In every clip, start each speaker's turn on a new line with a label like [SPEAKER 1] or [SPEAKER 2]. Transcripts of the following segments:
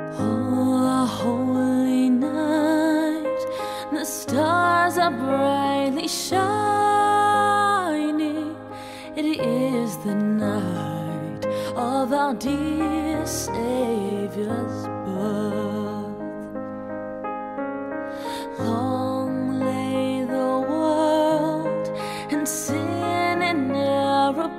[SPEAKER 1] Oh, a holy night, the stars are brightly shining. It is the night of our dear Savior's birth. Long lay the world in sin and error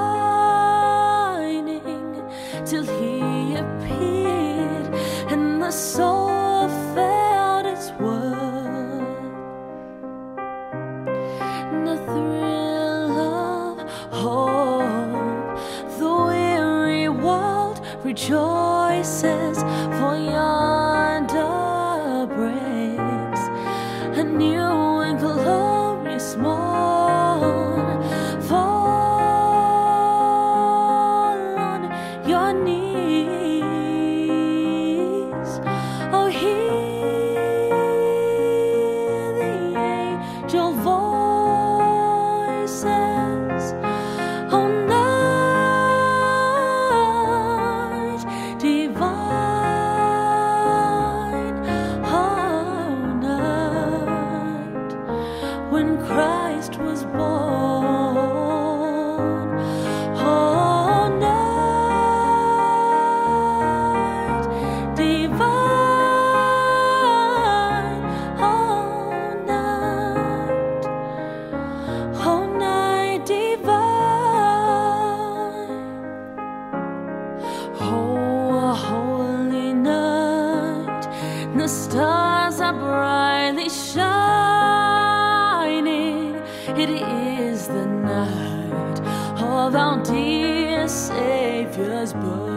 [SPEAKER 1] pining, till He appeared and the soul felt its worth. And the thrill of hope, the weary world rejoices, for yonder breaks a new and glorious morn. Fall on your knees, oh, hear the angel voices. Oh, night divine, oh, night when Christ was born. Oh, night divine, oh, night divine. Oh, a holy night, the stars are brightly shining. It is the night of our dear Savior's birth.